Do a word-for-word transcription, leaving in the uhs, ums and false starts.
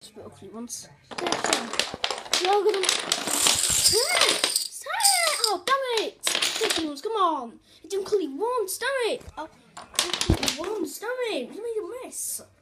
Just put ugly ones. You're gonna. Oh, damn it! Ugly ones, come on! It didn't ugly ones, damn it! Oh, ugly ones, damn it! You made a mess.